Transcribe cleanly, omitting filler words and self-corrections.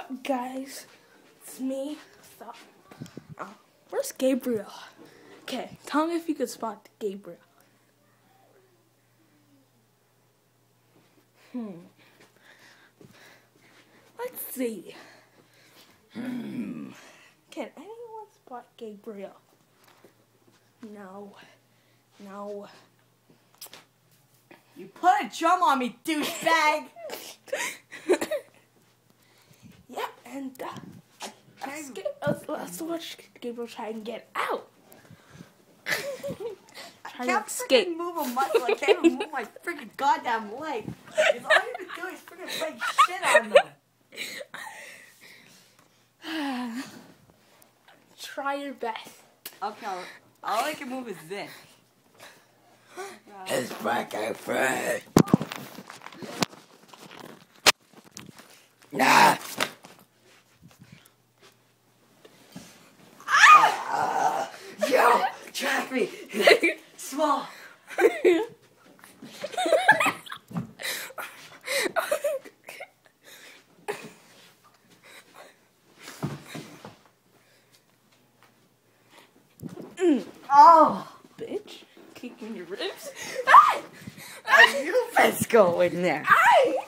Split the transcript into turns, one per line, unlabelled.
up, guys? It's me. Stop. Oh, where's Gabriel? Okay, tell me if you could spot Gabriel. Let's see. Can anyone spot Gabriel? No. No.
You put a drum on me, douchebag!
Yeah, and let's watch Gabriel try and get out.
I can't freaking move a muscle. I can't even move my freaking goddamn leg. Because all you've been doing is freaking playing shit on them.
Try your best.
Okay, all I can move is this.
It's fucking free. Nah. Yo, track me. Small.
Oh,
Bitch, kicking your ribs.
you best go in there.
Ay!